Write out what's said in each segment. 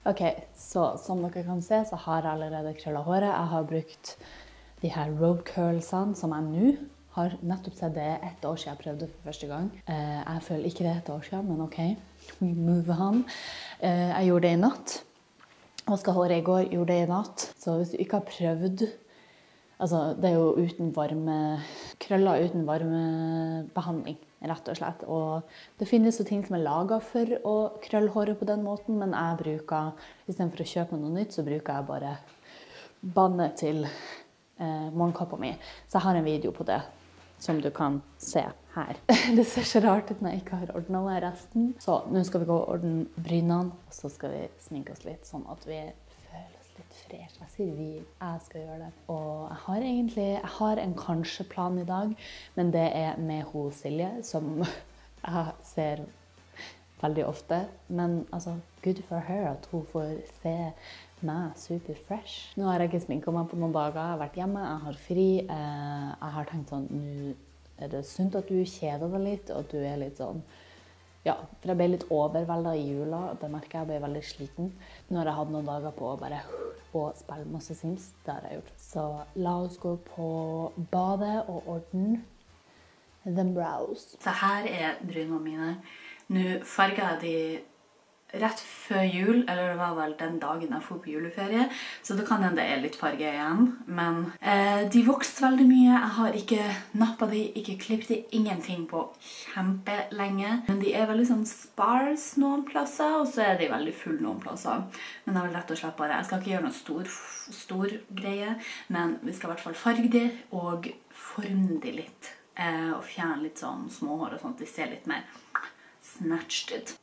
Ok, så som dere kan se, så har jeg allerede krøllet håret. Jeg har brukt de her road curlsene som jeg nå har nettopp sett. Det er 1 år siden jeg prøvde for første gang. Jeg føler ikke det er 1 år siden, men ok, we move on. Jeg gjorde det i natt. Vasket håret i går, gjorde det i natt. Så hvis du ikke har prøvd, altså det er jo uten varme, krøller uten varmebehandling, rett og slett. Og det finnes jo ting som er laget for å krølle håret på den måten, men jeg bruker, i stedet for å kjøpe noe nytt, så bruker jeg bare bandet til morgenkåpa mi. Så jeg har en video på det, som du kan se her. Det ser så rart ut når jeg ikke har ordnet med resten. Så nå skal vi gå og ordne brynene, og så skal vi sminke oss litt, sånn at vi føler oss litt fresh. Jeg sier vi, jeg skal gjøre det. Og jeg har en kanskje-plan i dag, men det er med hos Silje, som jeg ser veldig ofte. Men altså, good for her at hun får se meg super fresh. Nå har jeg ikke sminket meg på noen dager. Jeg har vært hjemme, jeg har fri. Jeg har tenkt sånn, nå er det sunt at du kjeder deg litt, og at du er litt sånn, ja, for jeg ble litt overveldet i jula. Det merker jeg ble veldig sliten. Nå har jeg hatt noen dager på å bare spille masse Sims. Det har jeg gjort. Så la oss gå på badet og ordne the brows. Så her er brynene mine. Nå farger jeg de rett før jul, eller det var vel den dagen jeg får på juleferie, så det kan hende det er litt farge igjen. Men de vokste veldig mye. Jeg har ikke nappet de, ikke klippet de, ingenting på kjempelenge. Men de er veldig sånn spars noen plasser, og så er de veldig full noen plasser. Men jeg vil rett og slett bare, jeg skal ikke gjøre noe stor greie, men vi skal i hvert fall farge de og forme de litt. Og fjerne litt sånn småhår og sånt, de ser litt mer snatched ut.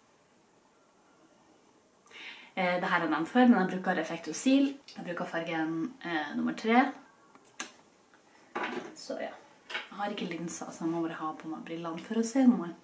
Dette har jeg nevnt før, men jeg bruker Effektosil. Jeg bruker fargen nummer 3. Så ja, jeg har ikke linser, så jeg må bare ha på meg brillene for å se noe.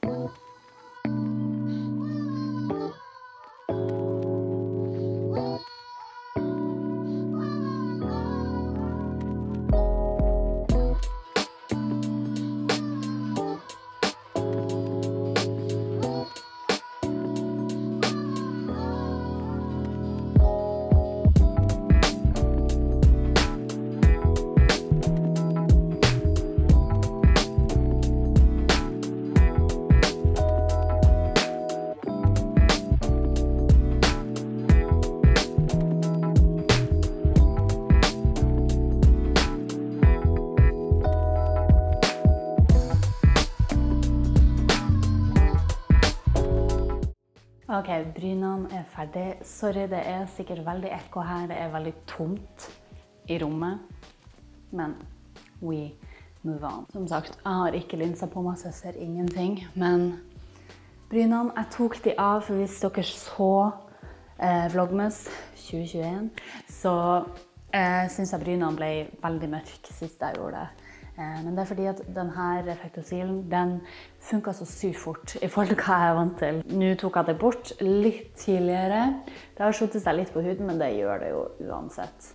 Ok, brynene er ferdig. Sorry, det er sikkert veldig ekko her. Det er veldig tomt i rommet. Men we move on. Som sagt, jeg har ikke linser på meg, så jeg ser ingenting. Men brynene, jeg tok de av, for hvis dere så Vlogmas 2021, så synes jeg brynene ble veldig mørk sist jeg gjorde det. Men det er fordi at denne Effektosilen, den funket så sykt fort i forhold til hva jeg er vant til. Nå tok jeg det bort litt tidligere. Det har skjuttet seg litt på huden, men det gjør det jo uansett.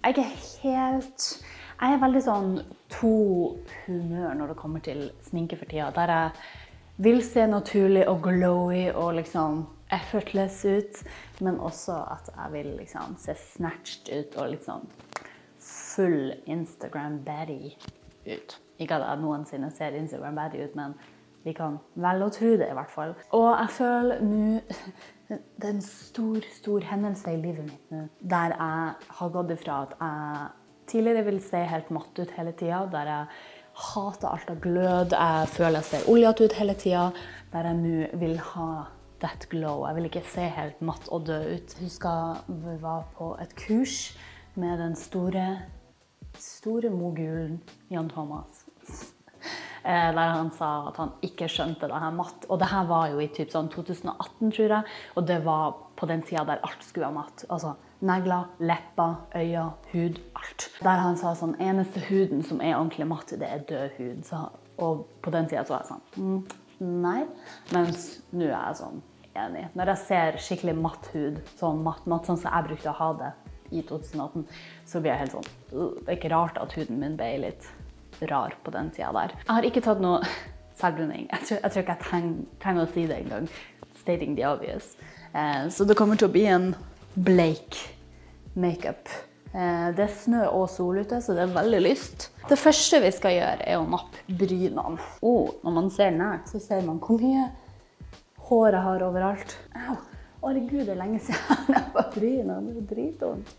Jeg er veldig sånn to humør når det kommer til sminke for tida, der jeg vil se naturlig og glowy og liksom effortless ut, men også at jeg vil liksom se snatched ut og liksom full Instagram baddie ut. Ikke at jeg noensinne ser Instagram baddie ut, men vi kan vel å tro det i hvert fall. Og jeg føler nå, det er en stor hendelse i livet mitt nå, der jeg har gått ifra at jeg tidligere vil se helt matt ut hele tiden, der jeg hater alt av glød, jeg føler jeg ser oljet ut hele tiden, der jeg nå vil ha that glow. Jeg vil ikke se helt matt og død ut. Husker vi var på et kurs med den store mogulen Jan Thomas. Der han sa at han ikke skjønte det her matt. Og det her var jo i typ sånn 2018, tror jeg. Og det var på den tiden der alt skulle være matt. Altså negler, lepper, øyne, hud, alt. Der han sa sånn, eneste huden som er ordentlig matt, det er død hud. Så, og på den tiden så var jeg sånn, nei. Mens nå er jeg sånn enig. Når jeg ser skikkelig matt hud, sånn matt, sånn som jeg brukte å ha det i 2018, så blir jeg helt sånn, det er ikke rart at huden min ble litt rar på den tiden der. Jeg har ikke tatt noe selvbruning. Jeg tror ikke jeg trenger å si det engang. Stating the obvious. Så det kommer til å bli en bleik makeup. Det er snø og sol ute, så det er veldig lyst. Det første vi skal gjøre er å nappe brynene. Når man ser nært, så ser man hvor mye hår jeg har overalt. Au, herregud, det er lenge siden jeg nappet brynene. Det er dritvondt.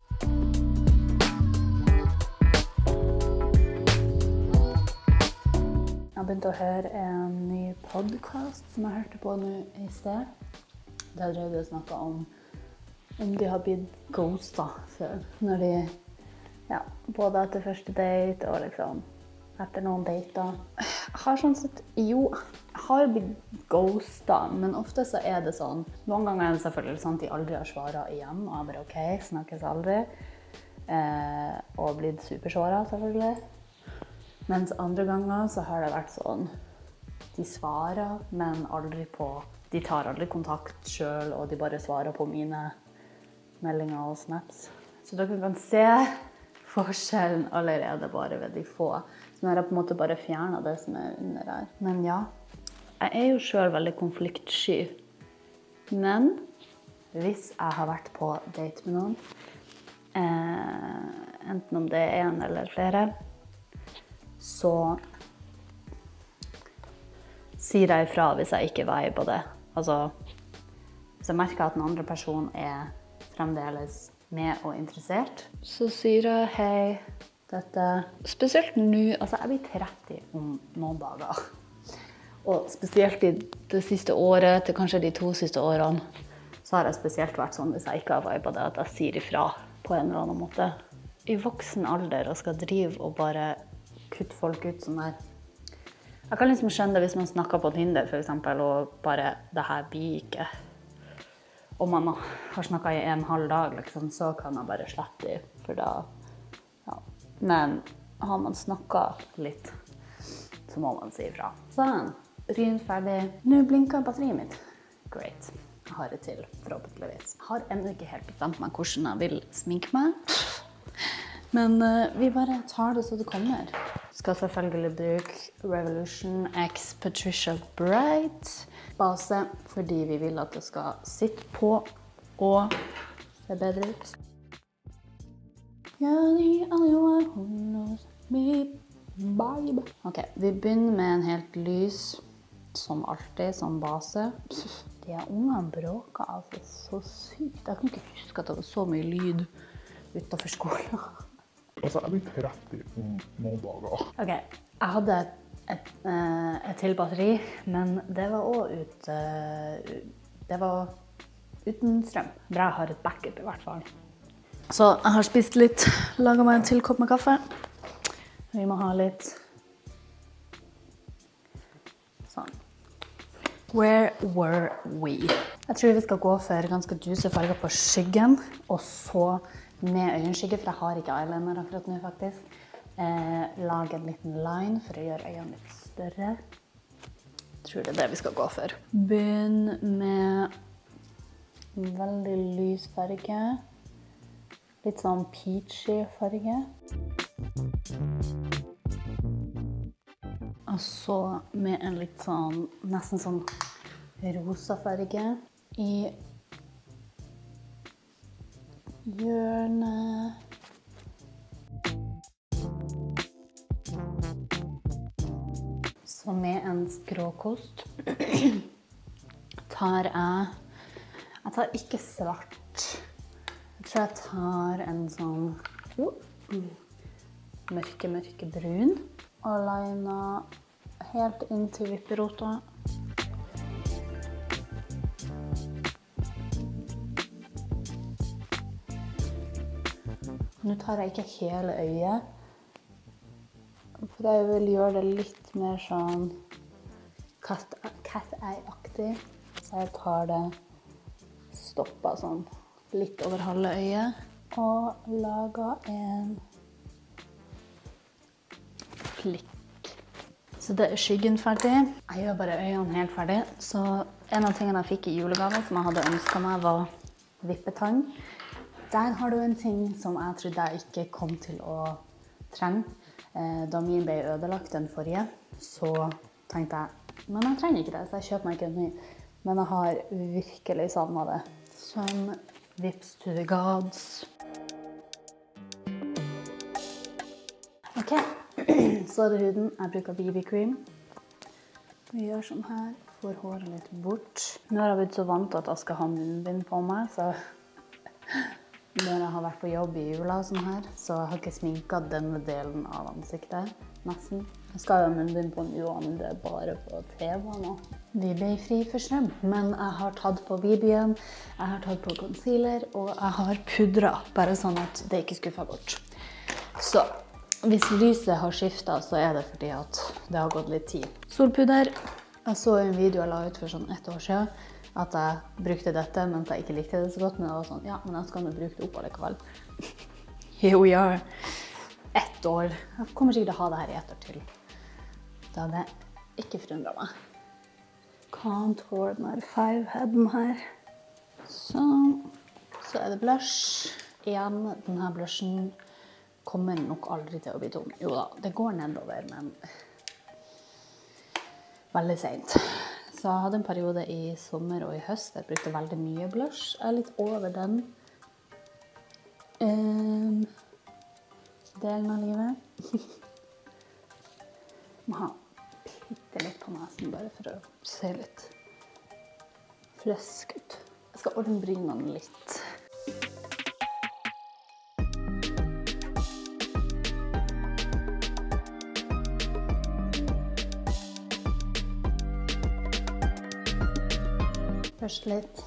Jeg har begynt å høre en ny podcast som jeg hørte på nå i sted. Der drev de og snakket om de har blitt ghostet før, når de, både etter første date og liksom etter noen dater. Jeg har sånn sett, jeg har blitt ghostet, men ofte så er det sånn, noen ganger er det selvfølgelig sånn at de aldri har svaret igjen, og jeg bare ok, snakkes aldri, og blitt supersvaret selvfølgelig. Mens andre ganger så har det vært sånn, de svarer, men aldri på, de tar aldri kontakt selv, og de bare svarer på mine meldinger og snaps. Så dere kan se forskjellen allerede bare ved de få. Så nå har jeg på en måte bare fjernet det som er under her. Men ja, jeg er jo selv veldig konfliktsky. Men hvis jeg har vært på date med noen, enten om det er en eller flere, så sier jeg ifra hvis jeg ikke viber på det. Altså, hvis jeg merker at den andre personen er fremdeles med og interessert, så sier jeg hei, dette, spesielt nå, altså jeg blir 30 om noen dager. Og spesielt i det siste året, til kanskje de 2 siste årene, så har jeg spesielt vært sånn hvis jeg ikke har vibet det, at jeg sier ifra på en eller annen måte. I voksen alder og skal drive og bare kutte folk ut sånn der. Jeg kan liksom skjønne det hvis man snakker på Tinder for eksempel, og bare, det her blir ikke. Om man har snakket i en halv dag, liksom, så kan jeg bare slette det, for da, Men har man snakket litt, så må man si ifra. Sånn, bryn ferdig. Nå blinker batteriet mitt. Great. Jeg har det til, forhåpentligvis. Jeg har ennå ikke helt bestemt meg hvordan jeg vil sminke meg. Men vi bare tar det så det kommer. Skal selvfølgelig bruke Revolution X Patricia Bright base, fordi vi vil at det skal sitte på og se bedre ut. Ok, vi begynner med en helt lys, som alltid, som base. De ungene bråker altså så sykt. Jeg kan ikke huske at det var så mye lyd utenfor skolen. Altså, jeg blir 30 om noen dager. Ok, jeg hadde et til batteri, men det var også det var uten strøm. Bra har et backup i hvert fall. Så jeg har spist litt, laget meg en til kopp med kaffe. Vi må ha litt sånn. Where were we? Jeg tror vi skal gå for ganske duse farger på skyggen, og så med øyenskygge, for jeg har ikke eyeliner akkurat nå faktisk. Lage en liten line for å gjøre øynene litt større. Jeg tror det er det vi skal gå for. Begynn med en veldig lys farge. Litt sånn peachy farge. Og så med en litt sånn, nesten sånn rosa farge i hjørnet. Så med en skråkost tar jeg tar ikke svart. Jeg tror jeg tar en sånn mørke brun og liner helt inn til vipperota. Nå tar jeg ikke hele øyet, for jeg vil gjøre det litt mer sånn cat-eye-aktig. Så jeg tar det, stopper sånn litt over halve øyet, og lager en flikk. Så det er skyggen ferdig. Jeg gjør bare øynene helt ferdig. Så en av tingene jeg fikk i julegave som jeg hadde ønsket meg var vippetang. Der har du en ting som jeg trodde jeg ikke kom til å trenge. Da min ble ødelagt den forrige, så tenkte jeg, men jeg trenger ikke det, så jeg kjøper meg ikke en ny. Men jeg har virkelig savnet det. Som Vips to the gods. Ok, så er det huden. Jeg bruker BB-cream. Vi gjør sånn her, får håret litt bort. Nå har jeg blitt så vant til at jeg skal ha munnbind på meg, så når jeg har vært på jobb i jula og sånn her, så jeg har ikke sminket denne delen av ansiktet, nesten. Jeg skal jo ha munnbind på nå, men det er bare på TV nå. Vi ble fri for strøm, men jeg har tatt på BB-en, jeg har tatt på concealer, og jeg har pudret, bare sånn at det ikke skuffer bort. Så hvis lyset har skiftet, så er det fordi at det har gått litt tid. Solpudder. Jeg så en video jeg la ut for sånn 1 år siden, at jeg brukte dette, men jeg ikke likte det så godt, men jeg var sånn, ja, men jeg skal nå bruke det opp allikevel. Here we are. 1 år. Jeg kommer sikkert til å ha det her i 1 år til. Det hadde ikke forundret meg. Contour den 5-headen her. Så er det blush. Igjen, denne blushen kommer nok aldri til å bli tom. Jo da, det går nedover, men veldig sent. Så jeg hadde en periode i sommer og i høst der jeg brukte veldig mye blush. Jeg er litt over den delen av livet. Må ha bitte litt på nesen bare for å se litt flesk ut. Jeg skal ordne brynene litt. Først litt.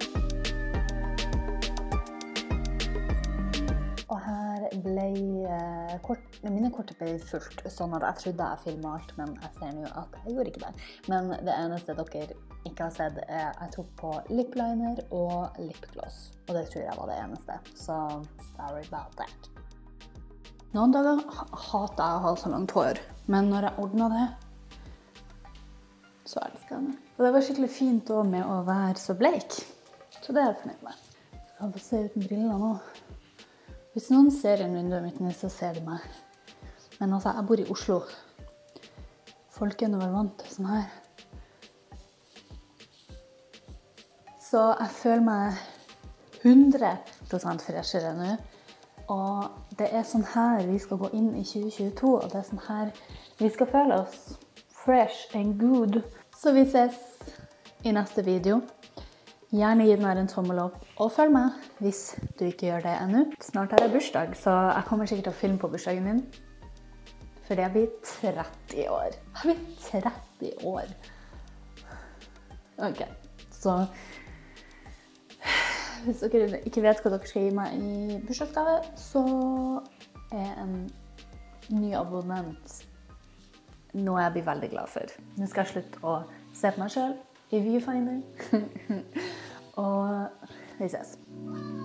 Og her ble mine kort ble fullt, sånn at jeg trodde jeg filmet alt, men jeg ser nå at jeg gjorde ikke det. Men det eneste dere ikke har sett er at jeg tok på lip liner og lipgloss. Og det tror jeg var det eneste, så sorry about that. Noen dager hater jeg å ha så langt hår, men når jeg ordner det, så elsker jeg det. Og det var skikkelig fint også med å være så bleik, så det er jeg fornøyd med. Så kan jeg bare se uten briller nå. Hvis noen ser inn vinduet mitt nå, så ser de meg. Men altså, jeg bor i Oslo. Folk er nå vel vant til sånn her. Så jeg føler meg 100% freshere nå. Og det er sånn her vi skal gå inn i 2022, og det er sånn her vi skal føle oss fresh and good. Så vi ses i neste video. Gjerne gi den her en tommel opp, og følg meg hvis du ikke gjør det ennå. Snart har jeg bursdag, så jeg kommer sikkert til å filme på bursdagen min. For jeg blir 30 år. Jeg blir 30 år. Ok, så hvis dere ikke vet hva dere skal gi meg i bursdagsgave, så er en ny abonnent noe jeg blir veldig glad for. Nå skal jeg slutte å se på meg selv i Viewfinder. Og vi ses.